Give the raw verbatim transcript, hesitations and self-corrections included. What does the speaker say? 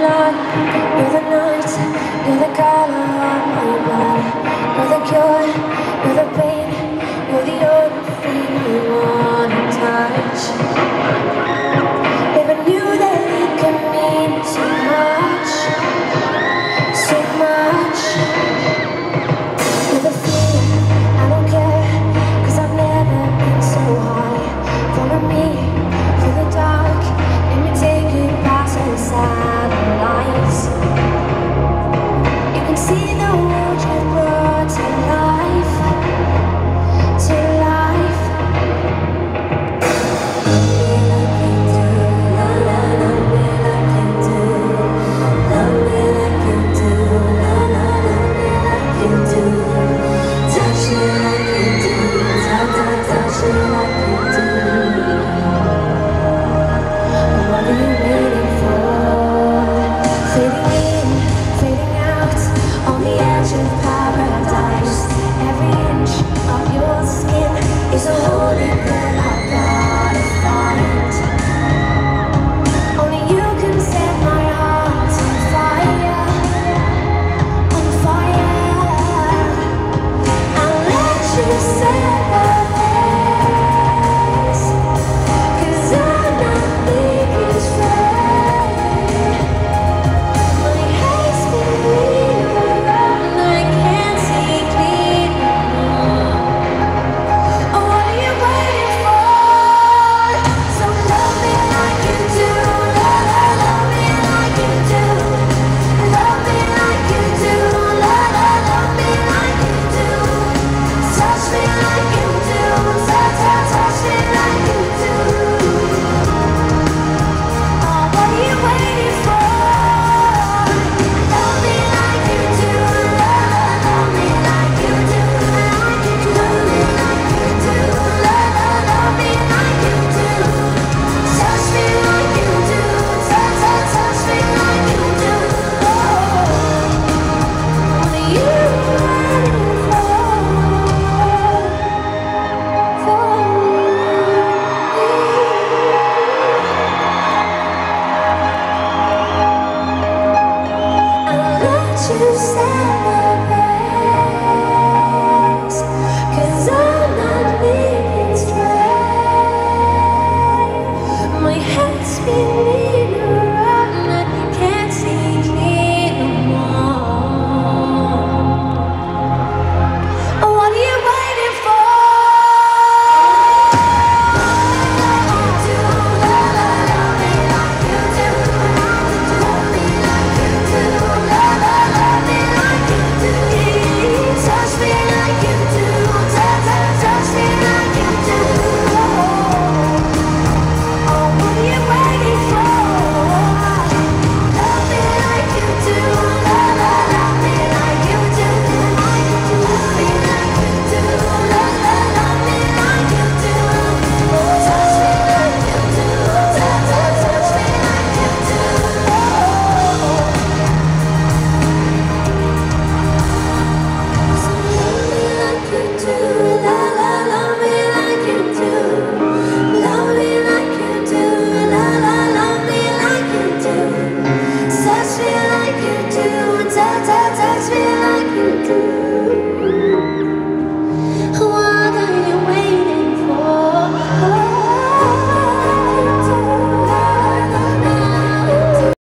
light, you're the night, you're the color of my blood. You're the cure, you're the pain, you're the only thing I wanna touch. Never knew that it could mean so much, so much. You're the fear, I don't care, 'cause I've never been so high. Follow me through the dark, let me take you past the satellites. You can see the world you brought to life, to life. Love me like you do, la la, love me like you do. Love me like you do, la la, love me like you do. Touch me like you do, ta ta, touch me like you do. What are you waiting for? Fading in, fading out, on the edge of paradise. Every inch of your skin is a holy that I've gotta find. Only you can set my heart on fire, on fire. I'll let you set the pace, 'cause I'm not thinking straight. My head's spinning around, I can't see clear. Oh, what are you waiting for? So love me like you do, la la, love me like you do. Love me like you do, la la, love me like you do. Touch me like you do, ta ta, touch me like you do. Oh, what are you waiting